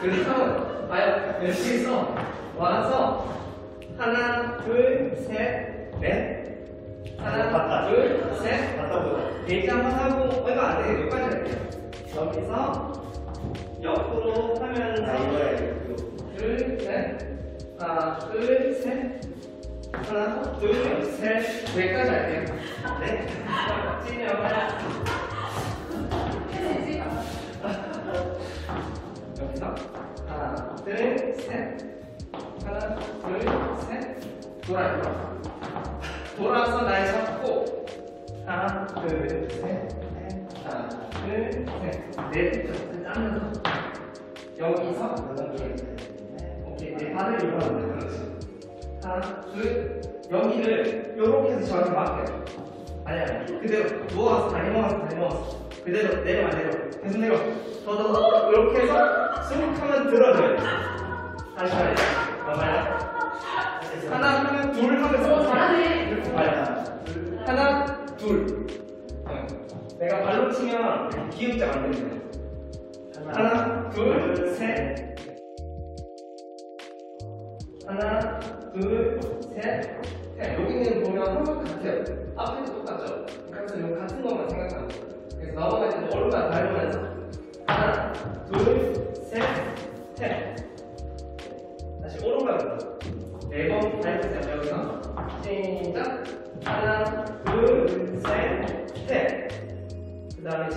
그래서 봐요. 여기에서 와서 하나, 둘, 셋, 넷. 하나, 둘, 셋. 네이지 한번 하고 얼마 안 되게 여기까지 할게요. 여기서 옆으로 하면서 둘, 셋. 하나, 둘, 셋. 하나, 둘, 셋. 여기까지 할게요. 네. 찐이요. 여기서 하나, 둘, 셋. 하나, 둘, 셋. 돌아요. 돌아서 날 잡고 하나, 둘, 셋, 넷. 하나, 둘, 셋, 넷. 짜면서 여기서 오케이, 내 발을 이용하면 돼. 그렇지. 하나, 둘. 여기를 이렇게 해서 저한테 맡겨요. 아니야, 그대로 누워서 다리 모았어. 그대로 내려. 계속 내려. 더 이렇게 해서 쑥 하면 들어줘요. 다시 가야 돼. 맞아요? 하나 하면 둘 하면서 잘하네. 이렇게 봐요. 하나, 둘. 내가 발로 치면 기울자 안 됩니다. 하나, 둘, 셋. 하나, 둘, 셋. 여기는 보면 항상 같아요. 앞에도 똑같죠? 그래서 이거 같은 것만 생각하는 거예요. 그래서 넘어갈 때도 오른발 밟으면서 하나, 둘, 셋, 셋. 다시 오른발부터 4번 밟으세요. 여기서 시작. 하나, 둘, 셋, 셋. 그 다음에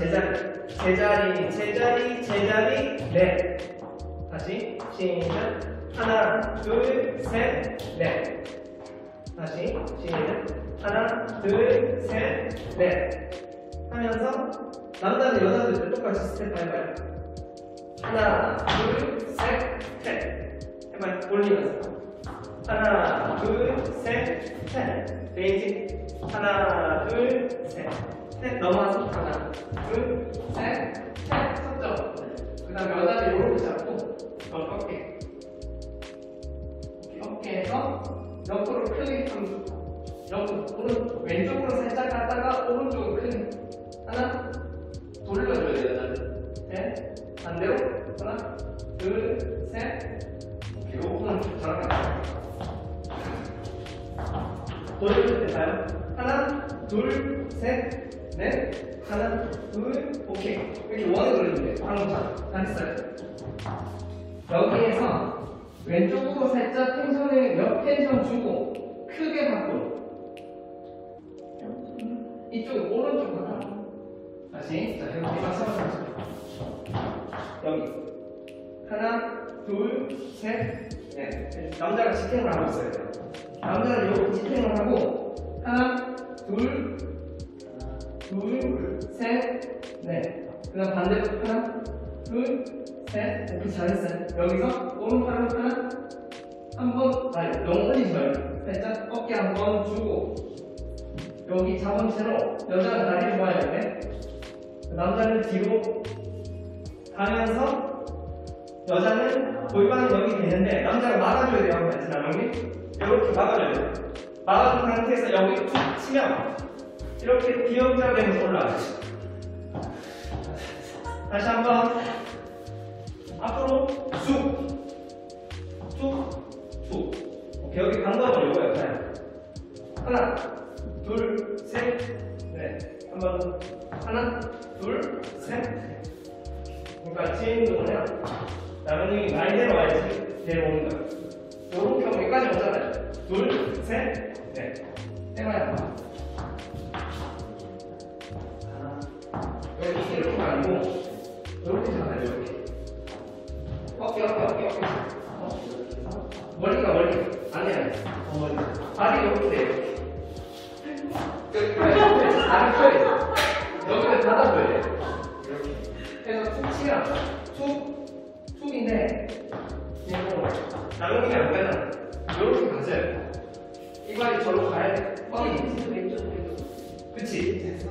제자리, 넷. 다시 시작. 하나, 둘, 셋, 넷. 다시 시작. 하나, 둘, 셋, 넷. 하면서 남자는 여자들 똑같이 스텝 밟아요. 하나, 둘, 셋, 셋. 해봐요. 올리면서. 하나, 둘, 셋, 셋. 베이지. 하나, 둘, 셋. 셋 넘어와서 하나, 둘, 셋, 셋. 섰죠? 그 다음에 여자들 이렇게 잡고 어깨. 어깨에서 옆으로 크게 함수. 옆으로 왼쪽으로 살짝 갔다가 오른쪽으로 크게. 하나, 돌려줘야 돼요, 여자들. 셋, 반대로. 하나, 둘, 셋. 요거는 좀 잘하겠다. 돌려줄 때 봐요. 하나, 둘, 셋, 넷. 하나, 둘, 오케이. 이렇게 원을 돌리면 돼요. 방금처럼. 다 했어요. 여기에서 왼쪽으로 살짝 텐션을 옆 텐션 주고 크게 바꾸고 이쪽 오른쪽 바꾸고 다시. 자, 여기 마찬가지로 여기 하나, 둘, 셋, 넷. 남자가 지탱을 하고 있어요. 남자는 이렇게 지탱을 하고 하나, 둘, 셋, 넷. 그 다음 반대로 하나, 둘, 셋. 오케이, 잘했어요. 여기서 오른팔로 하나, 한번, 너무 올리지 말고 살짝 어깨 한번 주고 여기 잡은 채로 여자는 다리를 모아야 돼. 남자는 뒤로 가면서 여자는 골반이 여기 되는데 남자가 막아줘야 돼요. 한번 했잖아, 여기. 이렇게 막아줘야 돼요. 막아준 상태에서 여기 툭 치면 이렇게 비역자 되면서 올라가요. 다시 한번 앞으로 쑥. 오케이, 여기 방법은 이거예요. 하나, 둘, 셋, 넷. 한번 하나, 둘, 셋. 그러니까 진동을 해요. 나머지 말대로 와야지 내려오는 거예요. 요렇게 하면 여기까지 오잖아요. 둘, 셋, 넷. 해봐요. 여기 이렇게 아니고 이렇게 잡아요. 이렇게. 어깨. 머리가 아니야. 발이 이렇게 돼. 다리 펴야 돼. 여기를 닫아줘야 돼. 이렇게. 그래서 툭 치면 툭인데 얘도 나경이 안 가잖아. 이렇게 가져요. 이 발이 저로 가야 돼. 왼쪽. 그치? 됐어?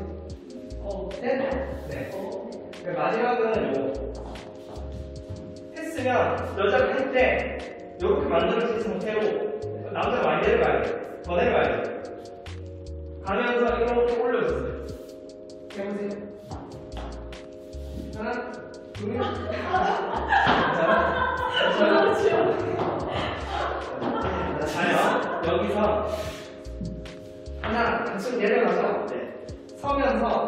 네. 마지막은 요거. 했으면 여자가 할 때 이렇게 만들어진 상태로 남자가 많이 내려가야 돼. 더 내려가야 돼. 가면서 이렇게 올려주세요. 해보세요. 하나, 둘, 자.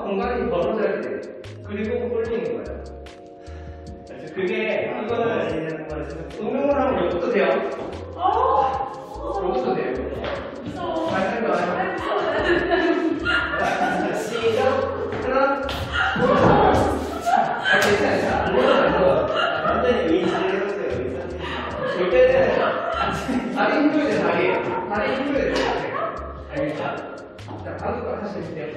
공간이 벌어져야 돼. 그리고 올리는 거예요. 그게 이거는 응용을 하면 이것도 돼요. 이것도 돼요. 잘 생각해요. 시작. 하나. 괜찮아요. 완전히 의지를 해보세요. 볼 때는 다리 힘줘야 돼. 다리 힘줘야 돼. 알겠죠? 자, 바로 하실게요.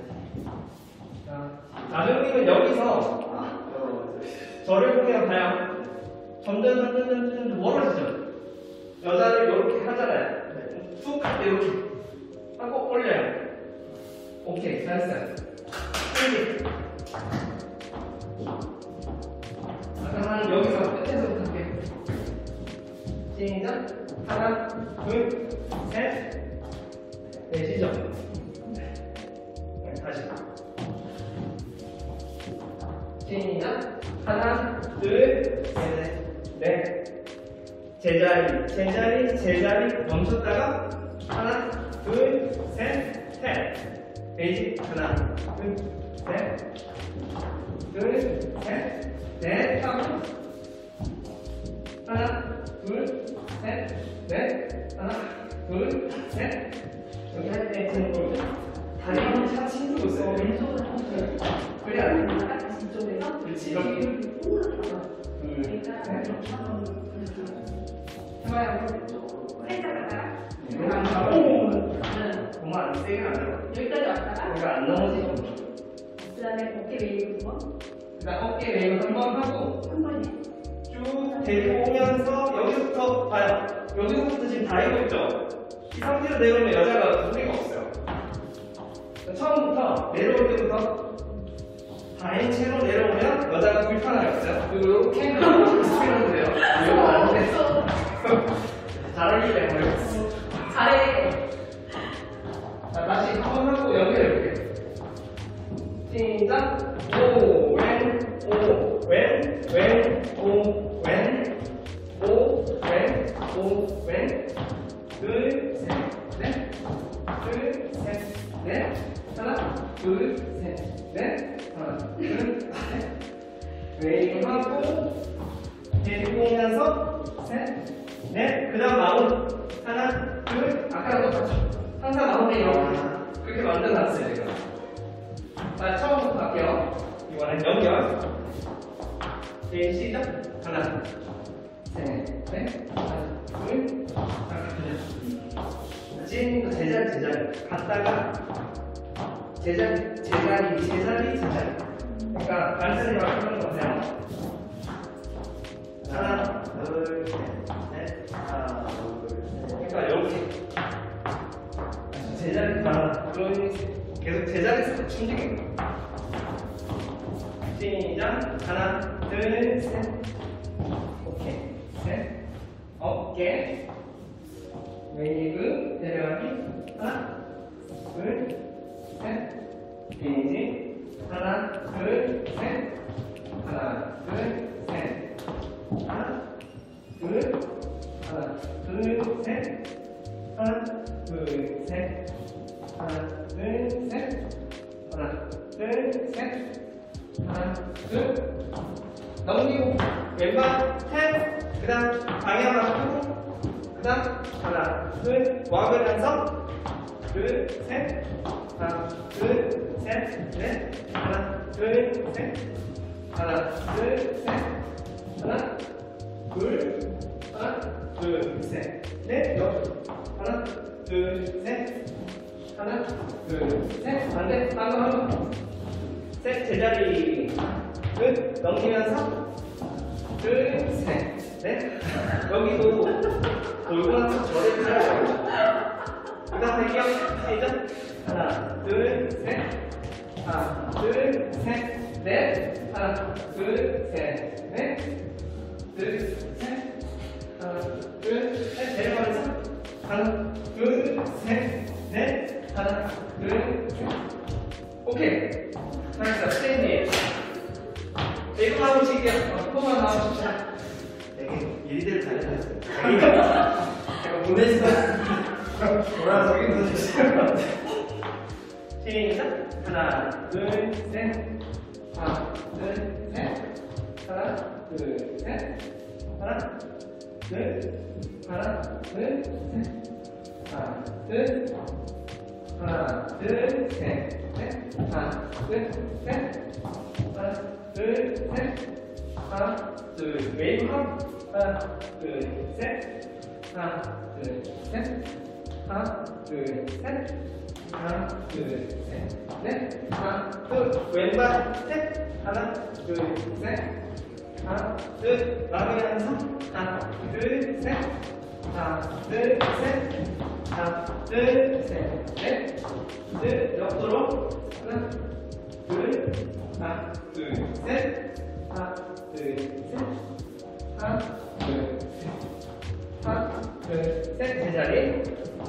자, 나경님은 여기서 저를 보면 봐요. 점점 멀어지죠. 여자를 이렇게 하잖아요. 툭 할 때 이렇게 하고 올려요. 오케이, 잘했어요. 아까 여기서 끝에서부터 할게요. 시작. 하나, 둘, 셋, 넷이죠. 다시. 시작. 하나, 둘, 셋, 넷. 제자리 멈췄다가 하나, 둘, 셋, 셋. 베이지 하나, 둘, 셋, 둘, 셋, 넷. 하나, 둘, 셋, 넷. 하나, 둘, 셋. 여기 할 때 등골 다리를 착 힘주고 있어요. 그래 안 돼. 그렇지. 이렇게. 둘, 셋. 해봐요. 공간 잡고 공간 세게 안 들어. 여기까지 왔다가 여기가 안 넘어지죠. 그 다음에 어깨 웨이브 두 번, 그다음 어깨 웨이브 한 번 하고 한 번이요. 쭉 데리고 오면서 여기서부터 봐요. 여기서부터 지금 다리고 있죠. 이 상태로 내려오면 여자가 무리가 없어요. 처음부터 내려올 때부터 다인 채로 내려오면 여자가 불편하겠죠. 그리고 이렇게 스피드로 돼요. 이거 안 돼. 잘 어울리게 때문에. 잘해. 자, 다시 한 번 하고 연결해볼게요. 시작. 오, 왼, 오, 왼, 왼, 오, 왼, 오, 왼, 오, 왼. 둘, 셋, 넷. 둘, 셋, 넷. 하나, 둘, 셋, 넷. 하나, 둘, 셋. 웨이브 하고, 데리고 오면서, 셋, 넷. 그 다음 마운. 하나, 둘. 아까랑 똑같죠? 항상 마운드 이렇게. 그렇게 만들어놨어요, 제가. 자, 처음부터 갈게요. 이번엔 연결. 네, 시작. 하나, 셋, 넷. 하나, 둘. 지금부터 제자리. 갔다가, 제자리. 그러니까, 반전이 하는 거 보세요. 하나, 둘, 셋, 하나, 둘, 셋. 그러니까, 이렇게. 제자리 가라. 계속 제자리에서 움직이는 거야. 시작. 하나, 둘, 셋. 오케이. 셋. 어깨. 웨이브. 내려가기. 하나, 둘, 셋. 베이지. 하나, 둘, 셋. 하나, 둘, 셋. 하나, 둘. 하나, 둘, 셋. 하나, 둘, 셋. 하나, 둘, 셋. 하나, 둘, 셋. 하나, 둘. 넘기고, 왼발, 셋. 그 다음, 방향 바꾸고, 그 다음, 하나, 둘. 와그면서, 둘, 셋. 하나, 둘, 셋. 넷. 하나, 둘, 셋. 하나, 둘, 셋. 하나, 둘. 하나, 둘, 셋. 넷. 하나, 둘, 셋. 하나, 둘, 셋. 반대, 방금. 셋, 제자리. 끝. 넘기면서. 둘, 셋. 넷. 여기도 돌고 나서 저를 들어요. 그 다음 대기업. 시작. 하나, 둘, 셋. 하나, 둘, 셋. 넷. 하나, 둘, 셋. 넷. 둘, 셋. 하나, 둘, 셋. 내려가면서. 하나, 둘, 셋. 넷. 하나, 둘, 셋. 오케이. 잘했어. 스탠디. 이거 하고 칠게요. 포만 하고 칩시다. 되게 일들을 잘해주셨어요. 제가 보내시다. 뭐라 저기 보내주세요. 시작. 하나, 둘, 셋. 하나, 둘, 셋. 하나, 둘, 셋. 하나, 둘, 하나, 둘, 셋. 하나, 둘, 하나, 둘, 셋. 넷. 하나, 둘, 셋. 하나, 둘, 셋. 하나, 둘, 웨이브 업. 하나, 둘, 셋. 하나, 둘, 셋. 하나, 둘, 셋. 하나, 둘, 셋. 넷. 하나, 둘, 왼발 셋. 하나, 둘, 셋. 하나, 둘, 마무리하면서 하나, 둘, 셋. 하나, 둘, 셋. 하나, 둘, 셋. 넷. 둘, 옆으로. 하나, 둘, 하나, 둘, 셋. 하나, 둘, 셋. 하나, 둘, 셋. 하나, 둘, 셋. 제자리.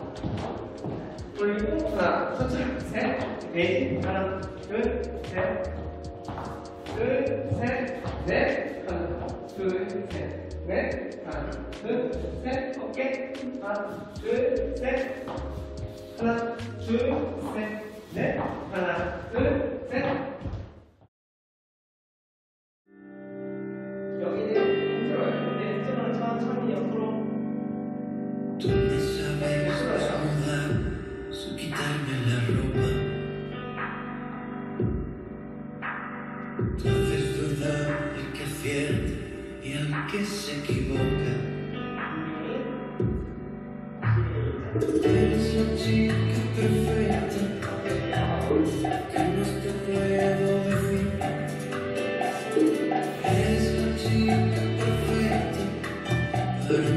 돌리고, 하나, 서처럼, 셋. 넷. 하나, 둘, 셋. 둘, 셋. 넷. 하나, 둘, 셋. 넷. 하나, 둘, 셋. 어깨. 하나, 둘, 셋. 하나, 둘, 셋. 넷. 하나, 둘, 셋. 여기는 인트로예요. 네, 인트로는 천천히 옆으로. Tú me sabes desnudar sin quitarme la ropa. Tú haces dudar el que acierta y al que se equivoca. Eres la chica perfecta que más te puedo decir. Eres la chica perfecta para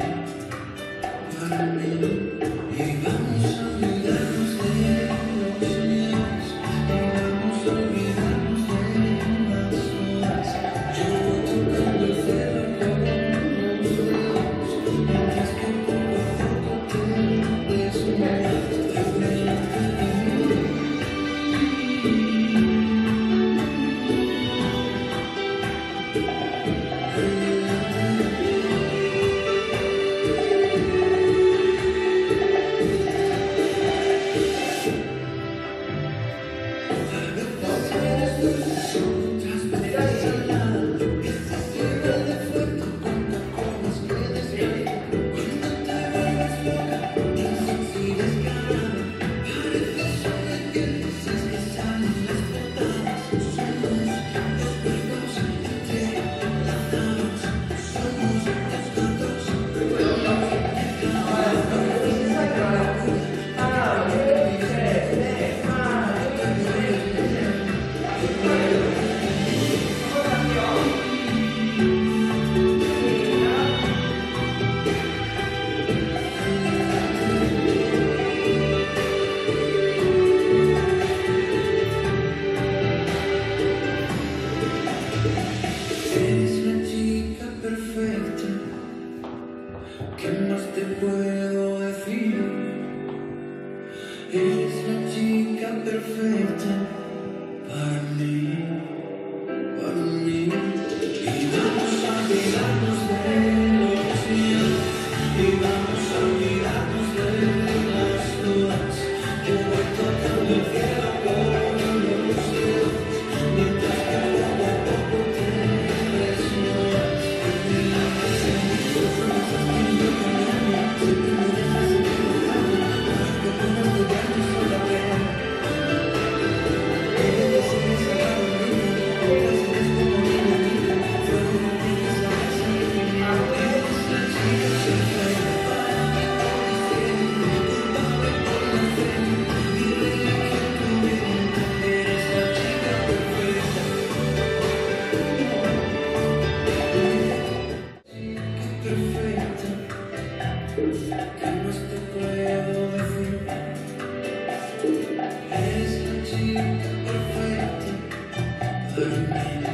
mí, y vamos a olvidarnos de los días, y vamos a olvidarnos de las horas. Yo voy tocando el cielo con los dedos, mientras que poco a poco te desnudas delante de mí. Eres la chica perfecta, ¿qué más te puedo decir? Eres la chica perfecta para mí, y vamos a olvidarnos de los días, y vamos a olvidarnos de las dudas. Yo voy tocando el cielo con los dedos, mientras que poco a poco te desnudas. Siempre me dejas equivocado, porque puedo olvidarme solamente. Eres esa niña, eres como una niña, fuego no tienes a esa niña. Eres la chica perfecta, culpable por la fe, y religión conveniente. Eres la chica perfecta. Perfecta, ¿qué más te puedo decir? Eres la chica perfecta para mí.